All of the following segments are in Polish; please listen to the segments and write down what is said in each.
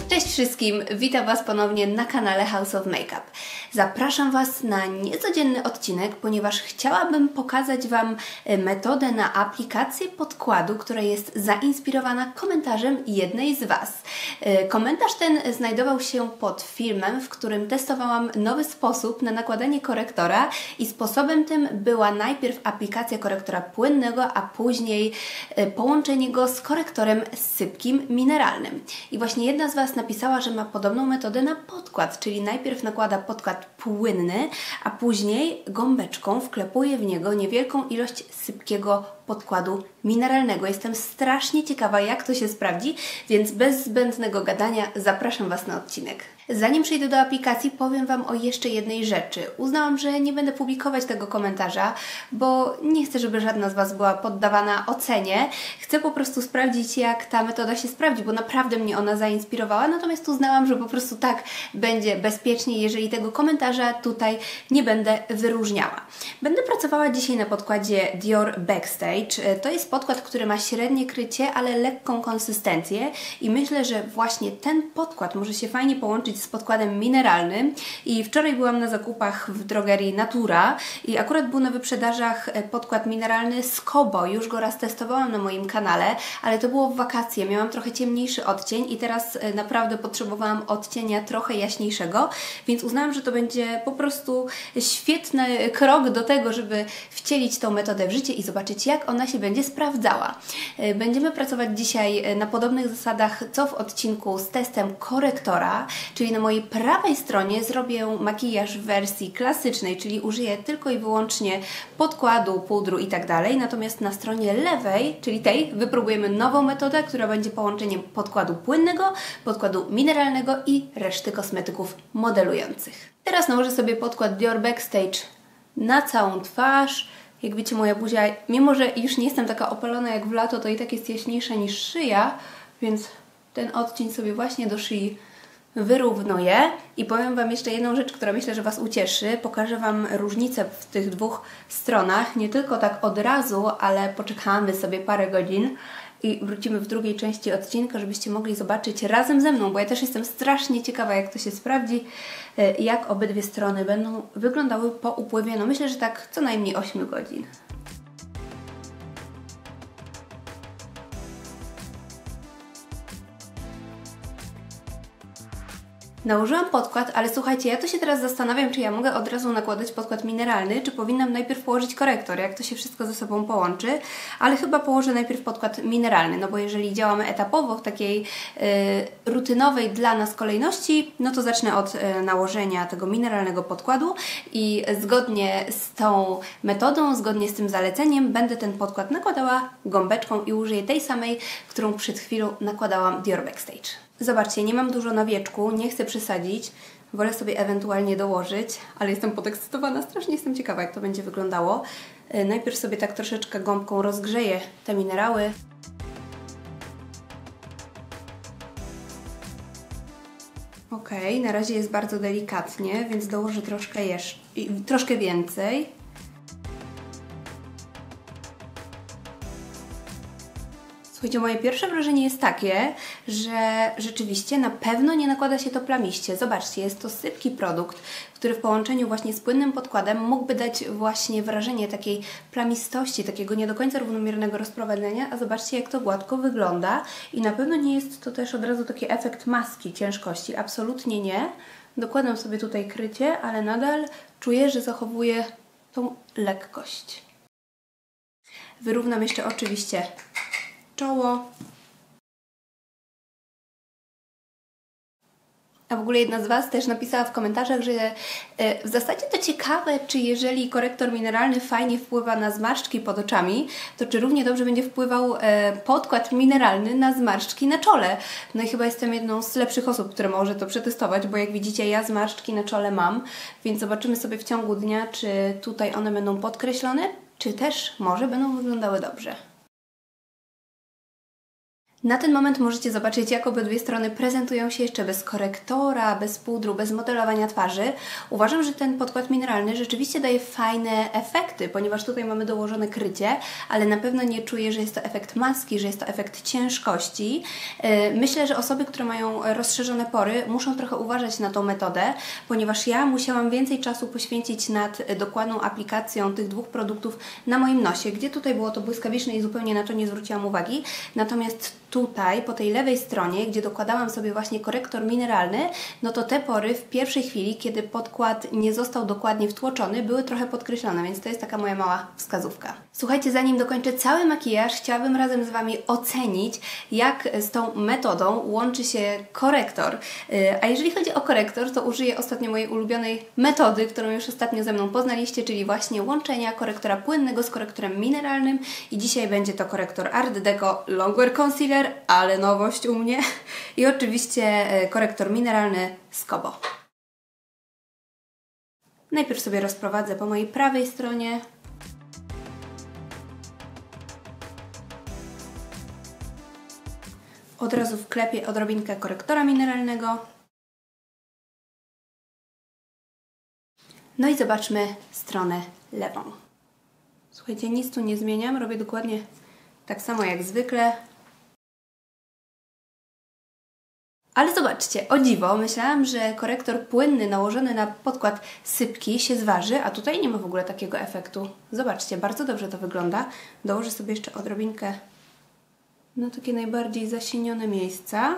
Cześć wszystkim, witam Was ponownie na kanale House of Makeup. Zapraszam Was na niecodzienny odcinek, ponieważ chciałabym pokazać Wam metodę na aplikację podkładu, która jest zainspirowana komentarzem jednej z Was. Komentarz ten znajdował się pod filmem, w którym testowałam nowy sposób na nakładanie korektora i sposobem tym była najpierw aplikacja korektora płynnego, a później połączenie go z korektorem sypkim mineralnym. I właśnie jedna z Was napisała, że ma podobną metodę na podkład, czyli najpierw nakłada podkład płynny, a później gąbeczką wklepuje w niego niewielką ilość sypkiego podkładu mineralnego. Jestem strasznie ciekawa, jak to się sprawdzi, więc bez zbędnego gadania zapraszam Was na odcinek. Zanim przejdę do aplikacji, powiem Wam o jeszcze jednej rzeczy. Uznałam, że nie będę publikować tego komentarza, bo nie chcę, żeby żadna z Was była poddawana ocenie. Chcę po prostu sprawdzić, jak ta metoda się sprawdzi, bo naprawdę mnie ona zainspirowała, natomiast uznałam, że po prostu tak będzie bezpiecznie, jeżeli tego komentarza tutaj nie będę wyróżniała. Będę pracowała dzisiaj na podkładzie Dior Backstage. To jest podkład, który ma średnie krycie, ale lekką konsystencję i myślę, że właśnie ten podkład może się fajnie połączyć z podkładem mineralnym. I wczoraj byłam na zakupach w drogerii Natura i akurat był na wyprzedażach podkład mineralny z Kobo. Już go raz testowałam na moim kanale, ale to było w wakacje. Miałam trochę ciemniejszy odcień i teraz naprawdę potrzebowałam odcienia trochę jaśniejszego, więc uznałam, że to będzie po prostu świetny krok do tego, żeby wcielić tą metodę w życie i zobaczyć, jak ona się będzie sprawdzała. Będziemy pracować dzisiaj na podobnych zasadach, co w odcinku z testem korektora, czyli na mojej prawej stronie zrobię makijaż w wersji klasycznej, czyli użyję tylko i wyłącznie podkładu, pudru i tak dalej, natomiast na stronie lewej, czyli tej, wypróbujemy nową metodę, która będzie połączeniem podkładu płynnego, podkładu mineralnego i reszty kosmetyków modelujących. Teraz nałożę sobie podkład Dior Backstage na całą twarz. Jak widzicie, moja buzia, mimo że już nie jestem taka opalona jak w lato, to i tak jest jaśniejsza niż szyja, więc ten odcień sobie właśnie do szyi wyrównuję. I powiem Wam jeszcze jedną rzecz, która myślę, że Was ucieszy. Pokażę Wam różnicę w tych dwóch stronach. Nie tylko tak od razu, ale poczekamy sobie parę godzin i wrócimy w drugiej części odcinka, żebyście mogli zobaczyć razem ze mną, bo ja też jestem strasznie ciekawa, jak to się sprawdzi, jak obydwie strony będą wyglądały po upływie, no myślę, że tak co najmniej 8 godzin. Nałożyłam podkład, ale słuchajcie, ja to się teraz zastanawiam, czy ja mogę od razu nakładać podkład mineralny, czy powinnam najpierw położyć korektor, jak to się wszystko ze sobą połączy, ale chyba położę najpierw podkład mineralny, no bo jeżeli działamy etapowo w takiej rutynowej dla nas kolejności, no to zacznę od nałożenia tego mineralnego podkładu i zgodnie z tą metodą, zgodnie z tym zaleceniem będę ten podkład nakładała gąbeczką i użyję tej samej, którą przed chwilą nakładałam Dior Backstage. Zobaczcie, nie mam dużo na wieczku, nie chcę przesadzić, wolę sobie ewentualnie dołożyć, ale jestem podekscytowana, strasznie jestem ciekawa, jak to będzie wyglądało. Najpierw sobie tak troszeczkę gąbką rozgrzeję te minerały. Ok, na razie jest bardzo delikatnie, więc dołożę troszkę więcej. Słuchajcie, moje pierwsze wrażenie jest takie, że rzeczywiście na pewno nie nakłada się to plamiście. Zobaczcie, jest to sypki produkt, który w połączeniu właśnie z płynnym podkładem mógłby dać właśnie wrażenie takiej plamistości, takiego nie do końca równomiernego rozprowadzenia, a zobaczcie, jak to gładko wygląda i na pewno nie jest to też od razu taki efekt maski ciężkości, absolutnie nie. Dokładam sobie tutaj krycie, ale nadal czuję, że zachowuję tą lekkość. Wyrównam jeszcze oczywiście czoło. A w ogóle jedna z Was też napisała w komentarzach, że w zasadzie to ciekawe, czy jeżeli korektor mineralny fajnie wpływa na zmarszczki pod oczami, to czy równie dobrze będzie wpływał podkład mineralny na zmarszczki na czole. No i chyba jestem jedną z lepszych osób, które może to przetestować, bo jak widzicie, ja zmarszczki na czole mam, więc zobaczymy sobie w ciągu dnia, czy tutaj one będą podkreślone, czy też może będą wyglądały dobrze. Na ten moment możecie zobaczyć, jak obydwie strony prezentują się jeszcze bez korektora, bez pudru, bez modelowania twarzy. Uważam, że ten podkład mineralny rzeczywiście daje fajne efekty, ponieważ tutaj mamy dołożone krycie, ale na pewno nie czuję, że jest to efekt maski, że jest to efekt ciężkości. Myślę, że osoby, które mają rozszerzone pory, muszą trochę uważać na tą metodę, ponieważ ja musiałam więcej czasu poświęcić nad dokładną aplikacją tych dwóch produktów na moim nosie, gdzie tutaj było to błyskawiczne i zupełnie na to nie zwróciłam uwagi. Natomiast tutaj, po tej lewej stronie, gdzie dokładałam sobie właśnie korektor mineralny, no to te pory w pierwszej chwili, kiedy podkład nie został dokładnie wtłoczony, były trochę podkreślone, więc to jest taka moja mała wskazówka. Słuchajcie, zanim dokończę cały makijaż, chciałabym razem z Wami ocenić, jak z tą metodą łączy się korektor. A jeżeli chodzi o korektor, to użyję ostatnio mojej ulubionej metody, którą już ostatnio ze mną poznaliście, czyli właśnie łączenia korektora płynnego z korektorem mineralnym i dzisiaj będzie to korektor Art Deco Longwear Concealer, ale nowość u mnie. I oczywiście korektor mineralny z Kobo. Najpierw sobie rozprowadzę po mojej prawej stronie. Od razu wklepię odrobinkę korektora mineralnego. No i zobaczmy stronę lewą. Słuchajcie, nic tu nie zmieniam, robię dokładnie tak samo jak zwykle. Ale zobaczcie, o dziwo, myślałam, że korektor płynny nałożony na podkład sypki się zważy, a tutaj nie ma w ogóle takiego efektu. Zobaczcie, bardzo dobrze to wygląda. Dołożę sobie jeszcze odrobinkę na takie najbardziej zasienione miejsca.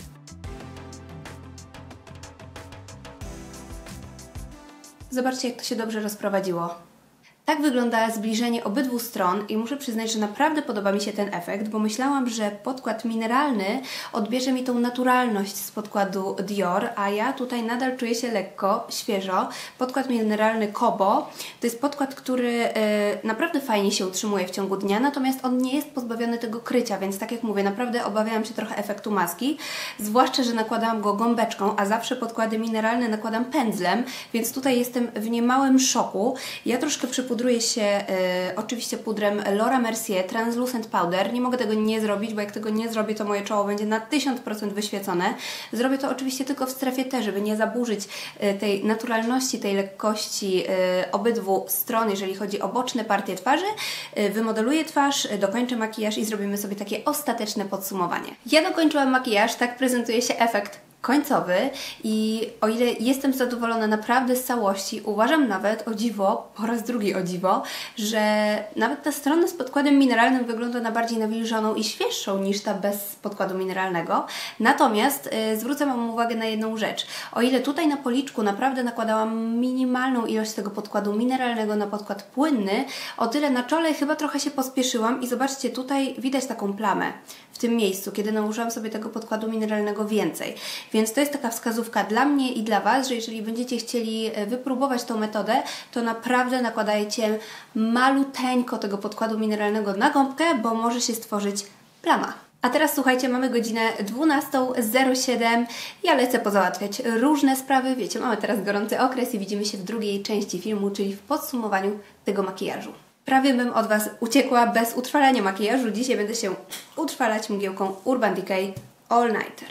Zobaczcie, jak to się dobrze rozprowadziło. Tak wygląda zbliżenie obydwu stron i muszę przyznać, że naprawdę podoba mi się ten efekt, bo myślałam, że podkład mineralny odbierze mi tą naturalność z podkładu Dior, a ja tutaj nadal czuję się lekko, świeżo. Podkład mineralny Kobo to jest podkład, który naprawdę fajnie się utrzymuje w ciągu dnia, natomiast on nie jest pozbawiony tego krycia, więc tak jak mówię, naprawdę obawiałam się trochę efektu maski, zwłaszcza, że nakładałam go gąbeczką, a zawsze podkłady mineralne nakładam pędzlem, więc tutaj jestem w niemałym szoku. Ja troszkę przypudruję się oczywiście pudrem Laura Mercier Translucent Powder. Nie mogę tego nie zrobić, bo jak tego nie zrobię, to moje czoło będzie na 1000% wyświecone. Zrobię to oczywiście tylko w strefie T, żeby nie zaburzyć tej naturalności, tej lekkości obydwu stron, jeżeli chodzi o boczne partie twarzy. Wymodeluję twarz, dokończę makijaż i zrobimy sobie takie ostateczne podsumowanie. Ja dokończyłam makijaż, tak prezentuje się efekt końcowy i o ile jestem zadowolona naprawdę z całości, uważam nawet, o dziwo, po raz drugi o dziwo, że nawet ta strona z podkładem mineralnym wygląda na bardziej nawilżoną i świeższą niż ta bez podkładu mineralnego. Natomiast zwrócę Wam uwagę na jedną rzecz. O ile tutaj na policzku naprawdę nakładałam minimalną ilość tego podkładu mineralnego na podkład płynny, o tyle na czole chyba trochę się pospieszyłam i zobaczcie, tutaj widać taką plamę w tym miejscu, kiedy nałożyłam sobie tego podkładu mineralnego więcej. Więc to jest taka wskazówka dla mnie i dla Was, że jeżeli będziecie chcieli wypróbować tą metodę, to naprawdę nakładajcie maluteńko tego podkładu mineralnego na gąbkę, bo może się stworzyć plama. A teraz słuchajcie, mamy godzinę 12:07. Ja lecę pozałatwiać różne sprawy. Wiecie, mamy teraz gorący okres i widzimy się w drugiej części filmu, czyli w podsumowaniu tego makijażu. Prawie bym od Was uciekła bez utrwalania makijażu. Dzisiaj będę się utrwalać mgiełką Urban Decay All Nighter.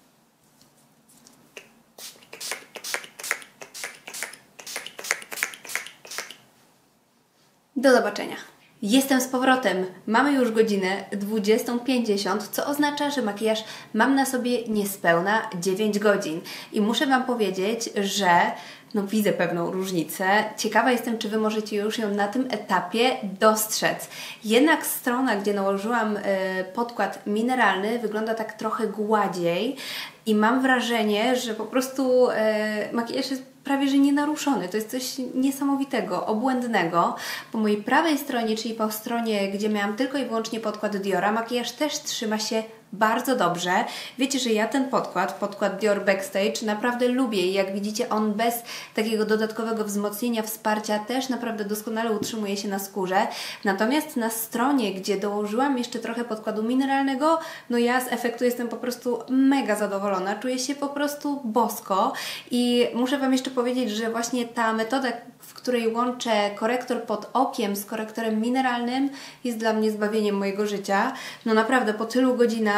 Do zobaczenia. Jestem z powrotem. Mamy już godzinę 20:50, co oznacza, że makijaż mam na sobie niespełna 9 godzin. I muszę Wam powiedzieć, że widzę pewną różnicę. Ciekawa jestem, czy Wy możecie już ją na tym etapie dostrzec. Jednak strona, gdzie nałożyłam podkład mineralny, wygląda tak trochę gładziej i mam wrażenie, że po prostu makijaż jest prawie że nienaruszony. To jest coś niesamowitego, obłędnego. Po mojej prawej stronie, czyli po stronie, gdzie miałam tylko i wyłącznie podkład Diora, makijaż też trzyma się bardzo dobrze. Wiecie, że ja ten podkład Dior Backstage naprawdę lubię i jak widzicie, on bez takiego dodatkowego wzmocnienia, wsparcia też naprawdę doskonale utrzymuje się na skórze. Natomiast na stronie, gdzie dołożyłam jeszcze trochę podkładu mineralnego, ja z efektu jestem po prostu mega zadowolona. Czuję się po prostu bosko i muszę Wam jeszcze powiedzieć, że właśnie ta metoda, w której łączę korektor pod okiem z korektorem mineralnym, jest dla mnie zbawieniem mojego życia. Naprawdę po tylu godzinach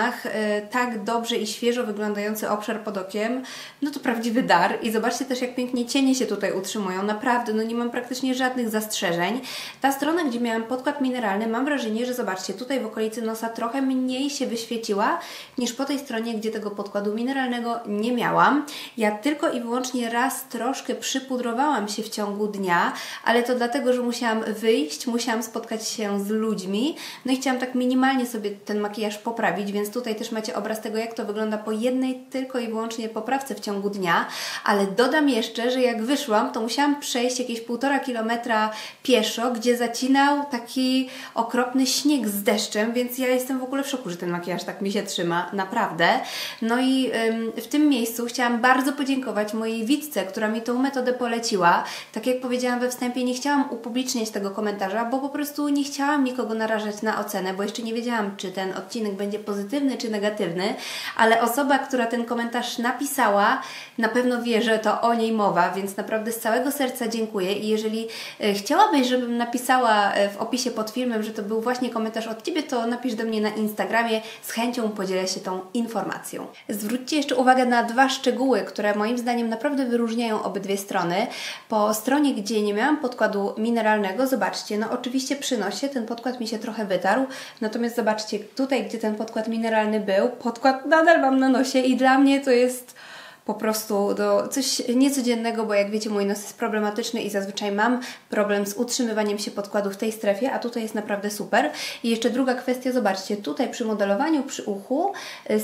godzinach tak dobrze i świeżo wyglądający obszar pod okiem, no to prawdziwy dar. I zobaczcie też, jak pięknie cienie się tutaj utrzymują. Naprawdę, no nie mam praktycznie żadnych zastrzeżeń. Ta strona, gdzie miałam podkład mineralny, mam wrażenie, że zobaczcie, tutaj w okolicy nosa trochę mniej się wyświeciła niż po tej stronie, gdzie tego podkładu mineralnego nie miałam. Ja tylko i wyłącznie raz troszkę przypudrowałam się w ciągu dnia, ale to dlatego, że musiałam wyjść, musiałam spotkać się z ludźmi, no i chciałam tak minimalnie sobie ten makijaż poprawić, więc tutaj też macie obraz tego, jak to wygląda po jednej tylko i wyłącznie poprawce w ciągu dnia, ale dodam jeszcze, że jak wyszłam, to musiałam przejść jakieś 1,5 kilometra pieszo, gdzie zacinał taki okropny śnieg z deszczem, więc ja jestem w ogóle w szoku, że ten makijaż tak mi się trzyma, naprawdę. No i w tym miejscu chciałam bardzo podziękować mojej widzce, która mi tą metodę poleciła. Tak jak powiedziałam we wstępie, nie chciałam upubliczniać tego komentarza, bo po prostu nie chciałam nikogo narażać na ocenę, bo jeszcze nie wiedziałam, czy ten odcinek będzie pozytywny, czy negatywny, ale osoba, która ten komentarz napisała, na pewno wie, że to o niej mowa, więc naprawdę z całego serca dziękuję i jeżeli chciałabyś, żebym napisała w opisie pod filmem, że to był właśnie komentarz od Ciebie, to napisz do mnie na Instagramie, z chęcią podzielę się tą informacją. Zwróćcie jeszcze uwagę na 2 szczegóły, które moim zdaniem naprawdę wyróżniają obydwie strony. Po stronie, gdzie nie miałam podkładu mineralnego, zobaczcie, no oczywiście przy nosie ten podkład mi się trochę wytarł, natomiast zobaczcie, tutaj, gdzie ten podkład mineralny był, podkład nadal mam na nosie i dla mnie to jest po prostu coś niecodziennego, bo jak wiecie, mój nos jest problematyczny i zazwyczaj mam problem z utrzymywaniem się podkładu w tej strefie, a tutaj jest naprawdę super. I jeszcze druga kwestia, zobaczcie, tutaj przy modelowaniu, przy uchu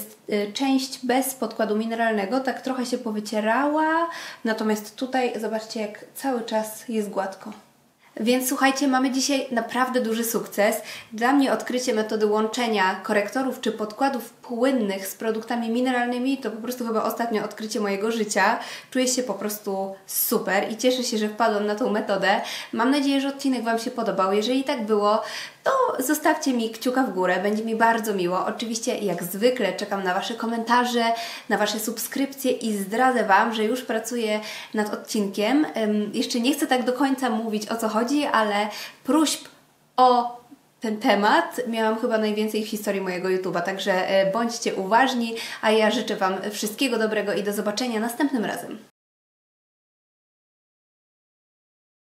część bez podkładu mineralnego tak trochę się powycierała, natomiast tutaj zobaczcie, jak cały czas jest gładko. Więc słuchajcie, mamy dzisiaj naprawdę duży sukces. Dla mnie odkrycie metody łączenia korektorów czy podkładów płynnych z produktami mineralnymi to po prostu chyba ostatnio odkrycie mojego życia. Czuję się po prostu super i cieszę się, że wpadłam na tą metodę. Mam nadzieję, że odcinek Wam się podobał. Jeżeli tak było, to zostawcie mi kciuka w górę, będzie mi bardzo miło. Oczywiście, jak zwykle, czekam na Wasze komentarze, na Wasze subskrypcje i zdradzę Wam, że już pracuję nad odcinkiem. Jeszcze nie chcę tak do końca mówić, o co chodzi, ale próśb o ten temat miałam chyba najwięcej w historii mojego YouTube'a, także bądźcie uważni, a ja życzę Wam wszystkiego dobrego i do zobaczenia następnym razem.